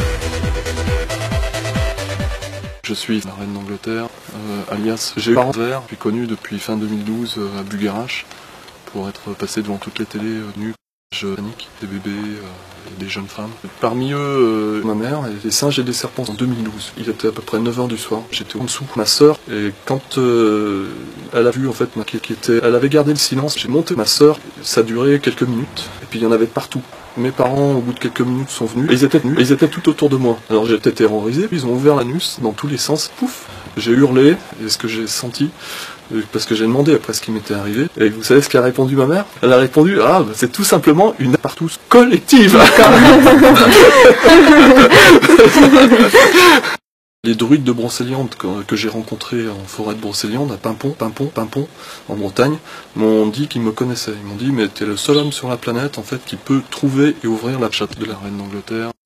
Je suis la reine d'Angleterre, alias j'ai eu parents verts, puis connu depuis fin 2012 à Bugarach, pour être passé devant toutes les télés nues. Je panique, des bébés et des jeunes femmes. Parmi eux, ma mère, et des singes et des serpents en 2012. Il était à peu près 9h du soir, j'étais en dessous. Ma sœur, et quand elle a vu en fait elle avait gardé le silence, j'ai monté ma sœur, ça a duré quelques minutes, et puis il y en avait partout. Mes parents, au bout de quelques minutes, sont venus, et ils étaient tout autour de moi. Alors j'étais terrorisé, puis ils ont ouvert l'anus dans tous les sens, pouf. J'ai hurlé, et ce que j'ai senti, parce que j'ai demandé après ce qui m'était arrivé, et vous savez ce qu'a répondu ma mère? Elle a répondu, ah, bah, c'est tout simplement une partouze collective. Les druides de Brocéliande que j'ai rencontrés en forêt de Brocéliande, à Pimpon, en Bretagne, m'ont dit qu'ils me connaissaient. Ils m'ont dit, mais t'es le seul homme sur la planète, en fait, qui peut trouver et ouvrir la chatte de la reine d'Angleterre.